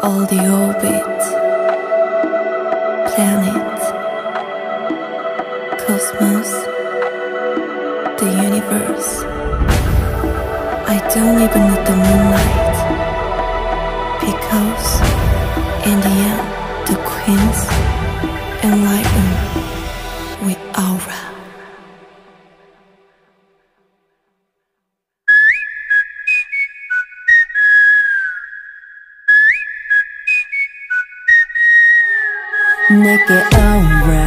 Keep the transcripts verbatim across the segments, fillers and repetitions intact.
all the orbit, planet, cosmos, the universe. I don't even need the moonlight, because in the end, the queens enlighten with aura. 내게 aura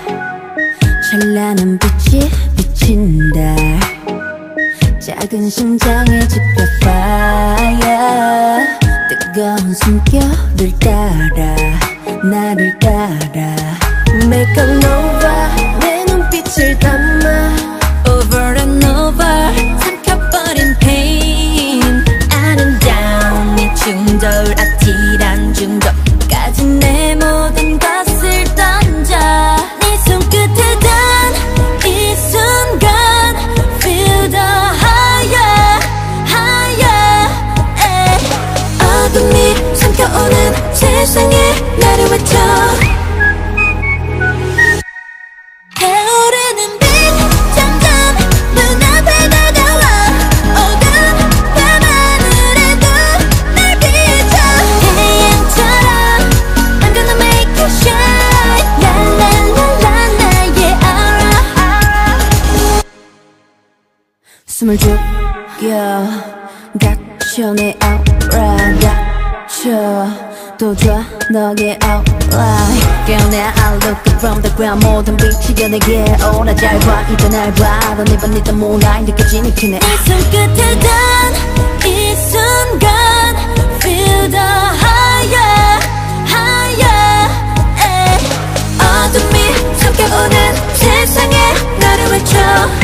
찬란한 빛이 비친다 작은 심장에 집혀 fire 뜨거운 숨결을 따라 나를 따라 Make a nova 내 눈빛을 담아 Over and over 삼켜버린 pain 아름다운 이 중돌 아찔한 중돌까지 내 모든 것을 던져 네 손끝에 단 이 순간 Feel the higher, higher ay. 어둠이 삼켜오는 세상에 나를 외쳐 타오르는 빛 점점 눈앞에 다가와 어두운 밤하늘에도 날 비춰 태양처럼 I'm gonna make you shine 랄랄랄라 나의 aura 숨을 죽여 갇혀 내 aura 갇혀 또 좋아 너의 outline 깨어나 I look up from the ground 모든 빛이 내게 오라 잘 봐 이제 날 봐 넌 이번 네던 moonlight 느껴지니 크네 네 손끝에 단 이 순간 Feel the higher, higher ay. 어둠이 삼켜오는 세상에 나를 외쳐